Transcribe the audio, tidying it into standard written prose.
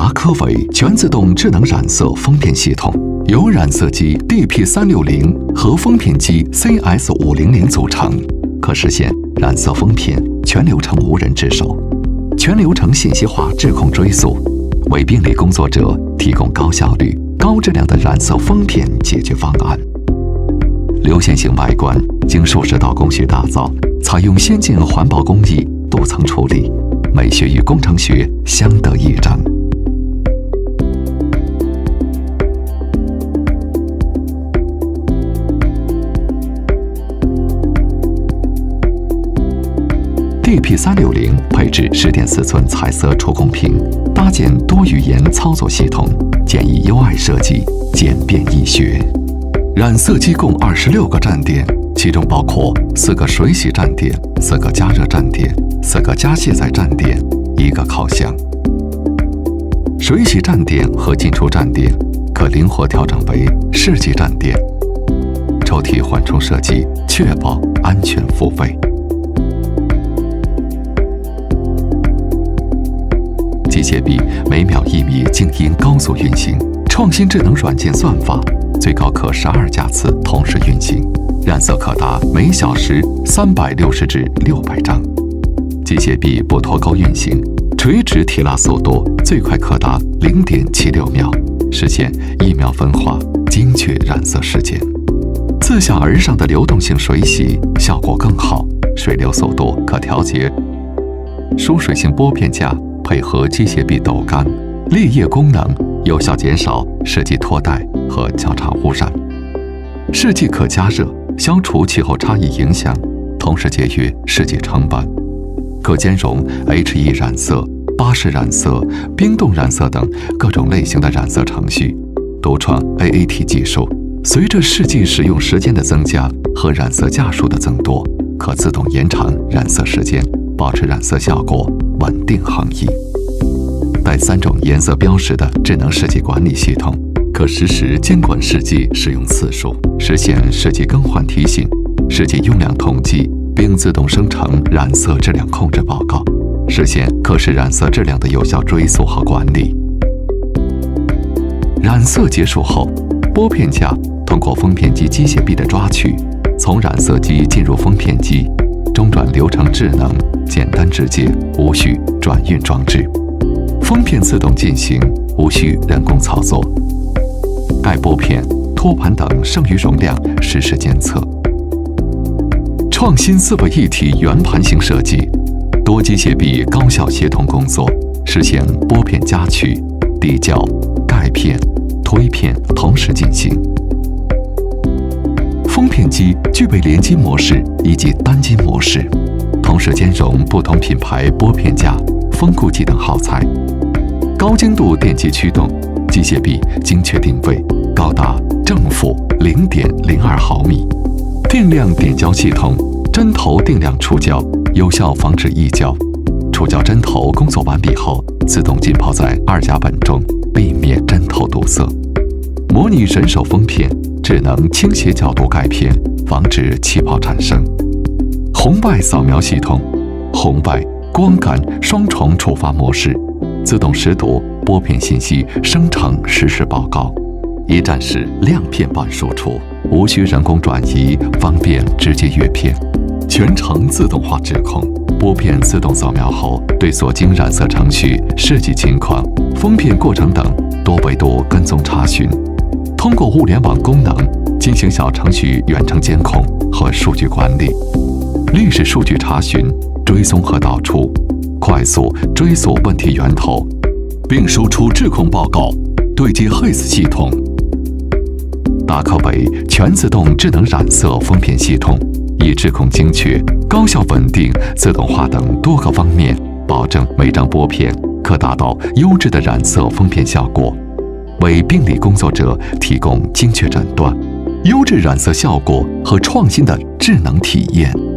达科伟全自动智能染色封片系统，由染色机 DP360和封片机 CS500组成，可实现染色封片全流程无人值守，全流程信息化质控追溯，为病理工作者提供高效率、高质量的染色封片解决方案。流线型外观经数十道工序打造，采用先进环保工艺镀层处理，美学与工程学相得益彰。DP360配置10.4寸彩色触控屏，搭建多语言操作系统，简易 UI 设计，简便易学。染色机共26个站点，其中包括4个水洗站点、4个加热站点、4个加卸载站点、1个烤箱。水洗站点和进出站点可灵活调整为试剂站点，抽屉缓冲设计，确保安全付费。机械臂每秒1米静音高速运行，创新智能软件算法，最高可12架次同时运行，染色可达每小时360至600张。机械臂不脱钩运行，垂直提拉速度最快可达0.76秒，实现1秒分化，精确染色时间。自下而上的流动性水洗效果更好，水流速度可调节。疏水性拨片架配合机械臂斗杆，裂液功能有效减少试剂脱带和交叉污染。试剂可加热，消除气候差异影响，同时节约试剂成本。可兼容 HE 染色、巴氏染色、冰冻染色等各种类型的染色程序。独创 AAT 技术，随着试剂使用时间的增加和染色架数的增多，可自动延长染色时间，保持染色效果稳定横溢。带3种颜色标识的智能试剂管理系统，可实时监管试剂使用次数，实现试剂更换提醒、试剂用量统计，并自动生成染色质量控制报告，实现可视染色质量的有效追溯和管理。染色结束后，拨片架通过封片机机械臂的抓取，从染色机进入封片机，中转流程智能、简单直接，无需转运装置。封片自动进行，无需人工操作。盖拨片、托盘等剩余容量实时监测。创新4位一体圆盘型设计，多机械臂高效协同工作，实现拨片夹取、递交、盖片、推片同时进行。封片机具备联机模式以及单机模式，同时兼容不同品牌拨片架、封固剂等耗材。高精度电机驱动，机械臂精确定位，高达正负0.02毫米。定量点胶系统，针头定量触胶，有效防止溢胶。触胶针头工作完毕后，自动浸泡在2甲苯中，避免针头堵塞。模拟人手封片，智能倾斜角度盖片，防止气泡产生。红外扫描系统，红外、光感双重触发模式，自动识读拨片信息，生成实时报告。一站式亮片板输出，无需人工转移，方便直接阅片。全程自动化质控，拨片自动扫描后，对所经染色程序、试剂情况、封片过程等多维度跟踪查询。通过物联网功能进行小程序远程监控和数据管理，历史数据查询、追踪和导出，快速追溯问题源头，并输出质控报告，对接 HES 系统。达科伟全自动智能染色封片系统，以质控精确、高效稳定、自动化等多个方面，保证每张拨片可达到优质的染色封片效果，为病理工作者提供精确诊断、优质染色效果和创新的智能体验。